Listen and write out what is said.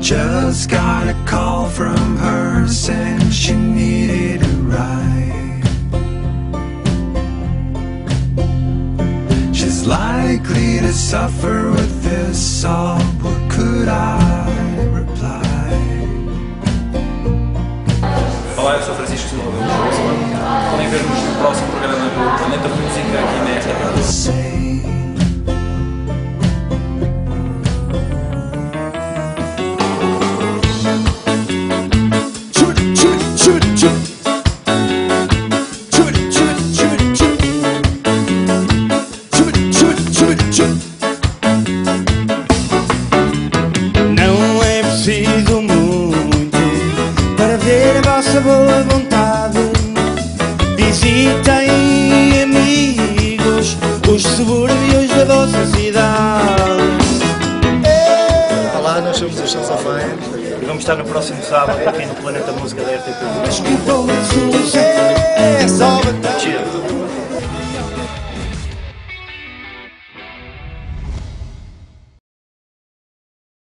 Just got a call from her saying she needed a ride. She's likely to suffer with this all. What could I reply? Olá, eu sou Francisco Silva. Podem ver-nos no próximo programa do Planeta Música aqui na RTP1. Não é preciso muito para ver a vossa boa vontade. Visitem, amigos, os subúrbios da vossa cidade. Olá, nós somos os Sons of Fire E vamos estar no próximo sábado aqui no Planeta Música da RTP1. Mas que bom é solução, é só bater. Cheers.